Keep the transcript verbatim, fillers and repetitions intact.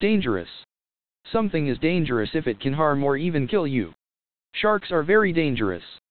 Dangerous. Something is dangerous if it can harm or even kill you. Sharks are very dangerous.